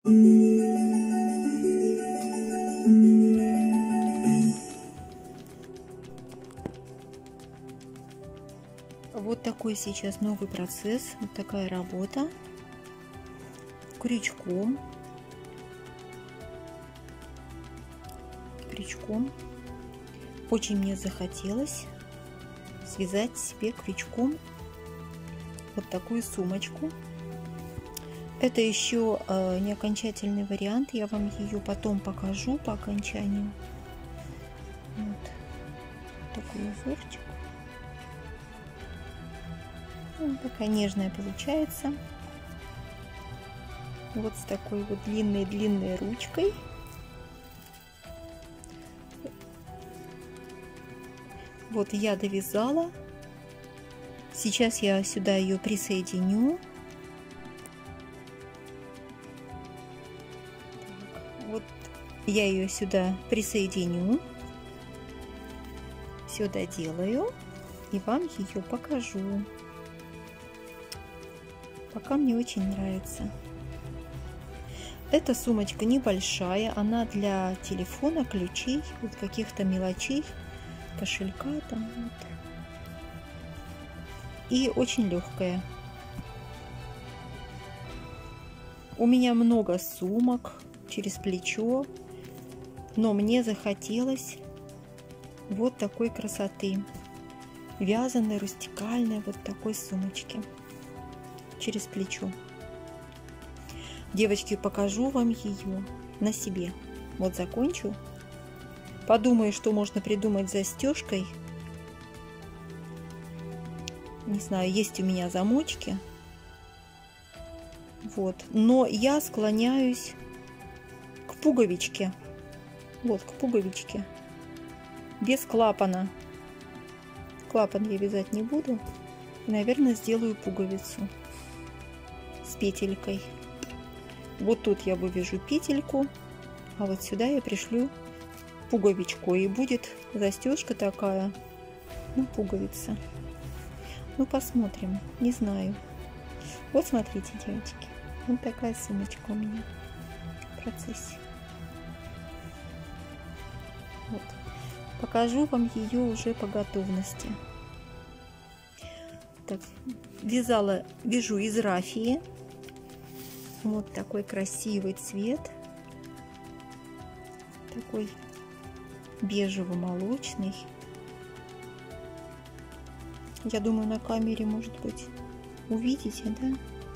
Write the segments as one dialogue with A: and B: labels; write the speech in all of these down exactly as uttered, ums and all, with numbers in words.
A: Вот такой сейчас новый процесс, вот такая работа крючком, крючком. Очень мне захотелось связать себе крючком вот такую сумочку. Это еще э, не окончательный вариант, я вам ее потом покажу по окончанию. Вот такой узорчик. Вот такая нежная получается. Вот с такой вот длинной-длинной ручкой. Вот я довязала. Сейчас я сюда ее присоединю. Вот я ее сюда присоединю. Все доделаю и вам ее покажу. Пока мне очень нравится. Эта сумочка небольшая, она для телефона, ключей, вот каких-то мелочей, кошелька там вот. И очень легкая. У меня много сумок через плечо, но мне захотелось вот такой красоты, вязаной, рустикальной вот такой сумочки через плечо. Девочки, покажу вам ее на себе. Вот закончу. Подумаю, что можно придумать с застежкой. Не знаю, есть у меня замочки. Вот. Но я склоняюсь к пуговичке. Вот, к пуговичке. Без клапана. Клапан я вязать не буду. И, наверное, сделаю пуговицу с петелькой. Вот тут я вывяжу петельку, а вот сюда я пришлю пуговичку, и будет застежка такая, ну, пуговица. Ну, посмотрим, не знаю. Вот смотрите, девочки, вот такая сумочка у меня в процессе. Вот. Покажу вам ее уже по готовности. Так, вязала, вяжу из рафии. Вот такой красивый цвет, такой бежево-молочный. Я думаю, на камере, может быть, увидите, да?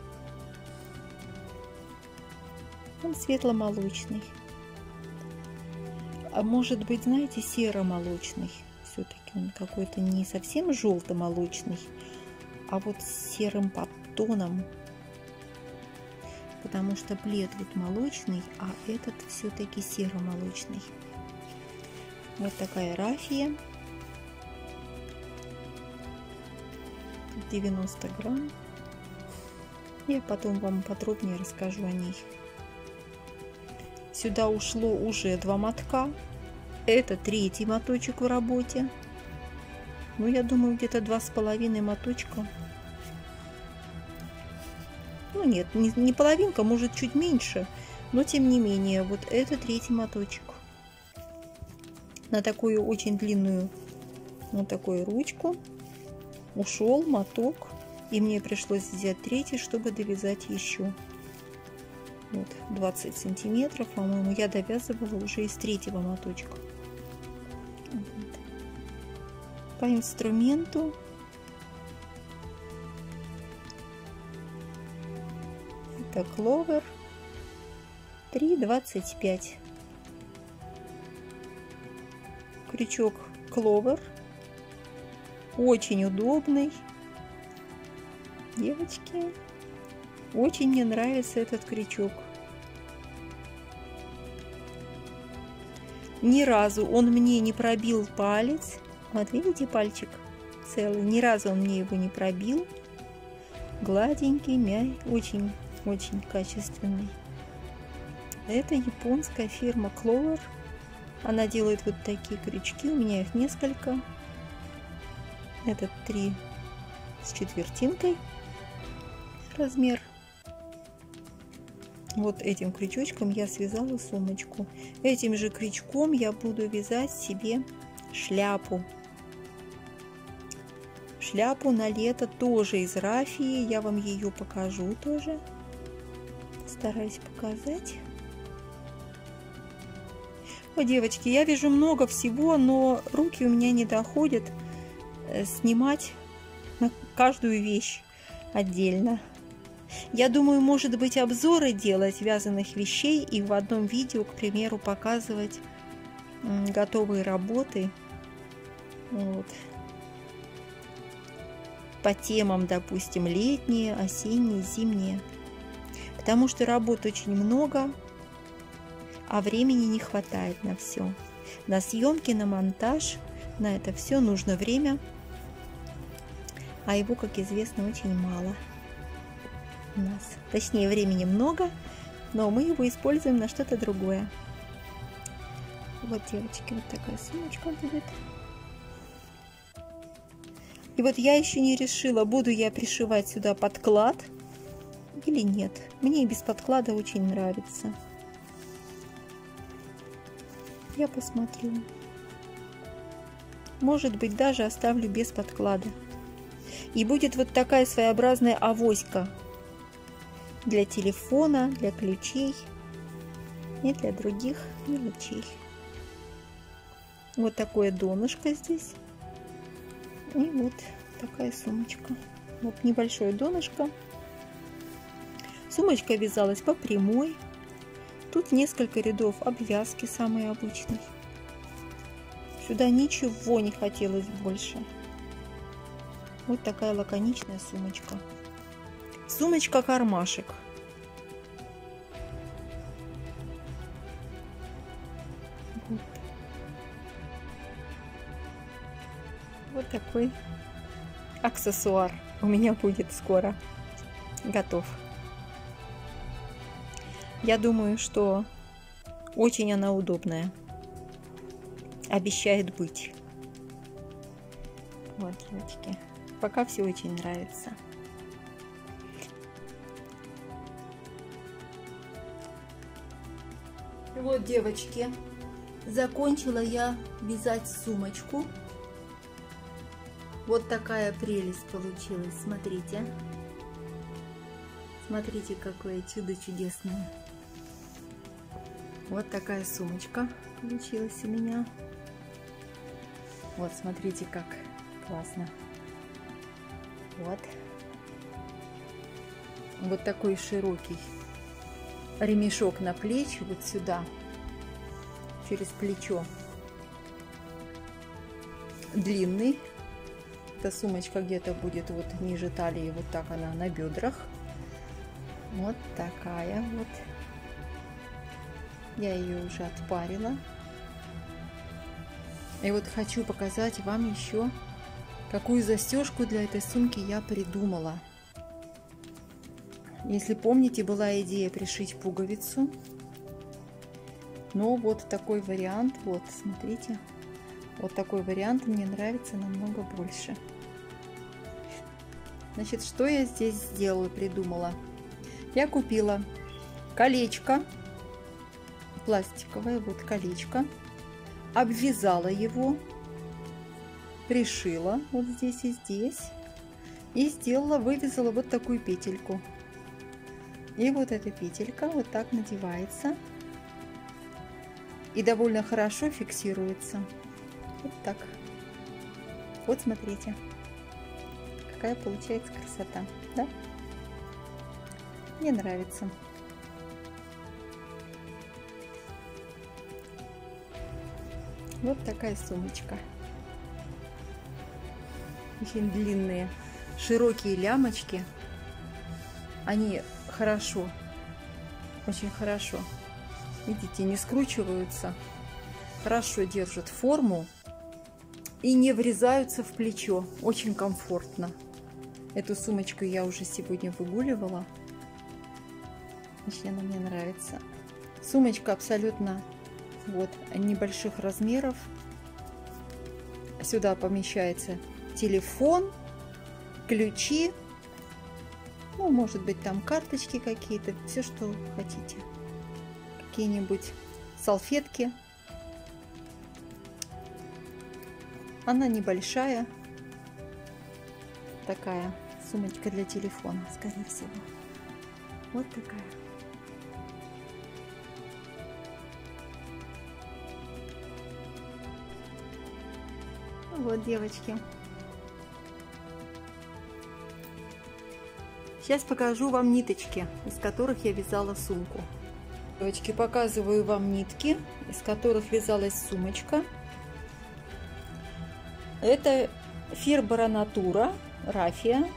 A: Он светло-молочный. А может быть, знаете, серо-молочный. Все-таки он какой-то не совсем желто-молочный, а вот с серым подтоном. Потому что плед вот молочный, а этот все-таки серо-молочный. Вот такая рафия. девяносто грамм. Я потом вам подробнее расскажу о ней. Сюда ушло уже два мотка. Это третий моточек в работе. Ну, я думаю, где-то два с половиной моточка. Ну нет, не, не половинка, может чуть меньше, но тем не менее, вот это третий моточек. На такую очень длинную, вот такую ручку ушел моток, и мне пришлось взять третий, чтобы довязать еще. Вот, двадцать сантиметров, по-моему, я довязывала уже из третьего моточка. Вот. По инструменту это Clover три двадцать пять. Крючок Clover. Очень удобный. Девочки, очень мне нравится этот крючок. Ни разу он мне не пробил палец. Вот видите, пальчик целый. Ни разу он мне его не пробил. Гладенький, мягкий, очень очень качественный. Это японская фирма Clover. Она делает вот такие крючки. У меня их несколько. Этот три с четвертинкой размер. Вот этим крючочком я связала сумочку. Этим же крючком я буду вязать себе шляпу. Шляпу на лето тоже из рафии. Я вам ее покажу тоже. Стараюсь показать. О, девочки, я вяжу много всего, но руки у меня не доходят снимать на каждую вещь отдельно. Я думаю, может быть, обзоры делать вязаных вещей и в одном видео, к примеру, показывать готовые работы. Вот. По темам, допустим, летние, осенние, зимние. Потому что работ очень много, а времени не хватает на все. На съемки, на монтаж, на это все нужно время, а его, как известно, очень мало у нас. Точнее, времени много, но мы его используем на что-то другое. Вот, девочки, вот такая сумочка будет. И вот я еще не решила, буду я пришивать сюда подклад или нет. Мне и без подклада очень нравится. Я посмотрю. Может быть, даже оставлю без подклада. И будет вот такая своеобразная авоська для телефона, для ключей и для других мелочей. Вот такое донышко здесь. И вот такая сумочка. Вот небольшое донышко. Сумочка вязалась по прямой. Тут несколько рядов обвязки, самой обычной. Сюда ничего не хотелось больше. Вот такая лаконичная сумочка. Сумочка-кармашек. Вот. Вот такой аксессуар у меня будет скоро готов. Я думаю, что очень она удобная. Обещает быть. Вот, девочки. Пока все очень нравится. Вот, девочки, закончила я вязать сумочку. Вот такая прелесть получилась. Смотрите. Смотрите, какое чудо чудесное. Вот такая сумочка получилась у меня. Вот, смотрите, как классно. Вот. Вот такой широкий ремешок на плечи, вот сюда, через плечо. Длинный. Эта сумочка где-то будет вот ниже талии, вот так она на бедрах. Вот такая вот. Я ее уже отпарила. И вот хочу показать вам еще, какую застежку для этой сумки я придумала. Если помните, была идея пришить пуговицу. Но вот такой вариант, вот, смотрите. Вот такой вариант мне нравится намного больше. Значит, что я здесь сделала, придумала? Я купила колечко, пластиковое, вот колечко, обвязала его, пришила вот здесь и здесь, и сделала, вывязала вот такую петельку. И вот эта петелька вот так надевается и довольно хорошо фиксируется. Вот так. Вот смотрите, какая получается красота, да? Мне нравится. Вот такая сумочка. Очень длинные, широкие лямочки. Они хорошо, очень хорошо, видите, не скручиваются, хорошо держат форму и не врезаются в плечо. Очень комфортно. Эту сумочку я уже сегодня выгуливала. Очень она мне нравится. Сумочка абсолютно вот небольших размеров. Сюда помещается телефон, ключи, Ну, может быть, там карточки какие-то, все, что хотите. Какие-нибудь салфетки. Она небольшая. Такая сумочка для телефона, скорее всего. Вот такая. Вот, девочки. Сейчас покажу вам ниточки, из которых я вязала сумку. Девочки, показываю вам нитки, из которых вязалась сумочка. Это Фибра Натура, рафия.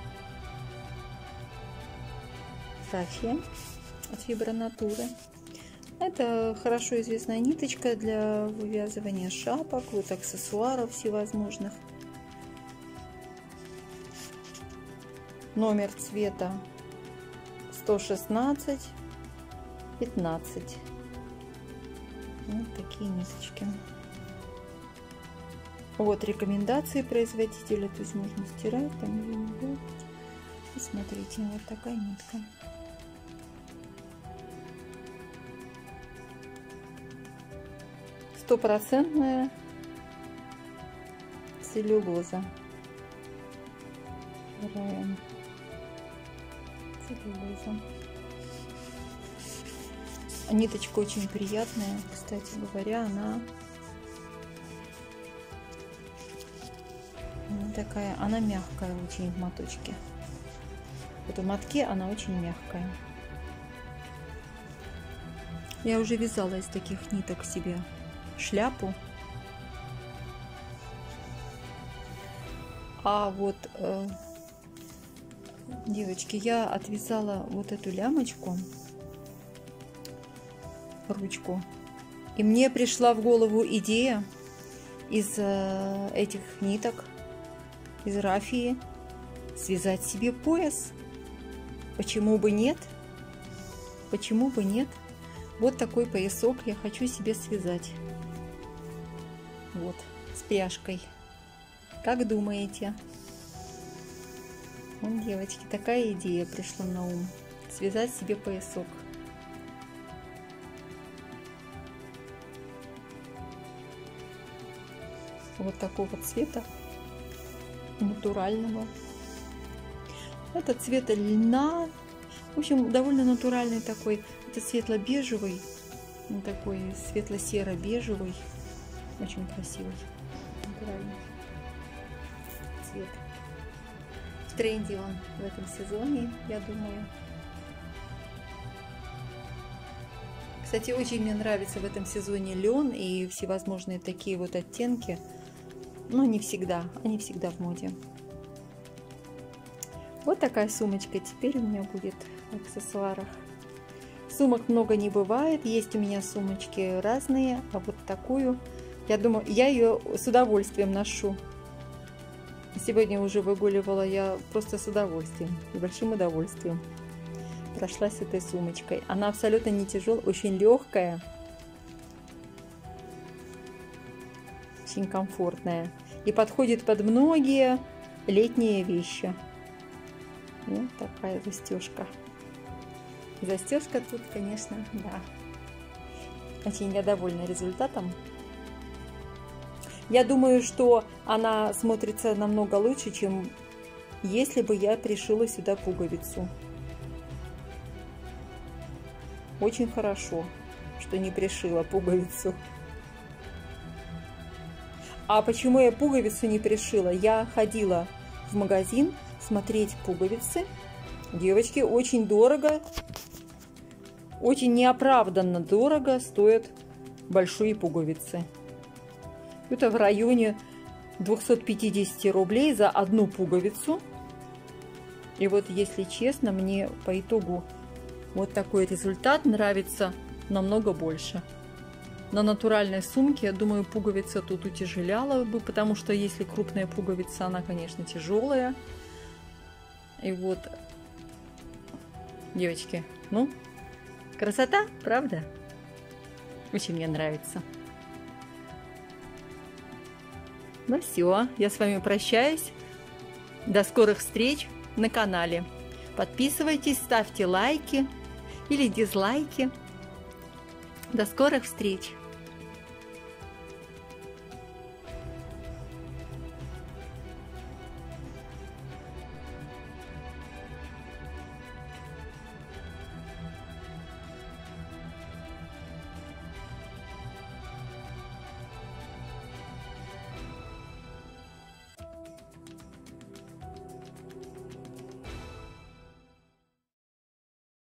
A: Рафия от Фибра Натуры. Это хорошо известная ниточка для вывязывания шапок, вот аксессуаров всевозможных. Номер цвета сто шестнадцать пятнадцать. Вот такие ниточки. Вот рекомендации производителя, то есть можно стирать, там ее не будет. Смотрите, вот такая нитка. Стопроцентная целлюлоза. Целлюлоза. Ниточка очень приятная, кстати говоря, она такая, она мягкая очень в моточке. Вот в мотке она очень мягкая. Я уже вязала из таких ниток себе шляпу. А вот, э, девочки, я отвязала вот эту лямочку, ручку, и мне пришла в голову идея из э, этих ниток, из рафии, связать себе пояс. Почему бы нет? Почему бы нет? Вот такой поясок я хочу себе связать. Вот, с пряжкой. Как думаете? Вон, девочки, такая идея пришла на ум. Связать себе поясок. Вот такого цвета. Натурального. Это цвета льна. В общем, довольно натуральный такой. Это светло-бежевый. Такой светло-серо-бежевый. Очень красивый. Натуральный цвет. В тренде он в этом сезоне, я думаю. Кстати, очень мне нравится в этом сезоне лен и всевозможные такие вот оттенки. Но не всегда, они всегда в моде. Вот такая сумочка теперь у меня будет в аксессуарах. Сумок много не бывает, есть у меня сумочки разные, а вот такую, я думаю, я ее с удовольствием ношу. Сегодня уже выгуливала я просто с удовольствием, с большим удовольствием прошлась с этой сумочкой. Она абсолютно не тяжелая, очень легкая. Очень комфортная и подходит под многие летние вещи. Вот такая застежка. Застежка тут, конечно, да. Очень я довольна результатом. Я думаю, что она смотрится намного лучше, чем если бы я пришила сюда пуговицу. Очень хорошо, что не пришила пуговицу. А почему я пуговицу не пришила? Я ходила в магазин смотреть пуговицы. Девочки, очень дорого, очень неоправданно дорого стоят большие пуговицы. Это в районе двухсот пятидесяти рублей за одну пуговицу. И вот, если честно, мне по итогу вот такой результат нравится намного больше. На натуральной сумке, я думаю, пуговица тут утяжеляла бы, потому что если крупная пуговица, она, конечно, тяжелая. И вот, девочки, ну, красота, правда? Очень мне нравится. Ну все, я с вами прощаюсь. До скорых встреч на канале. Подписывайтесь, ставьте лайки или дизлайки. До скорых встреч!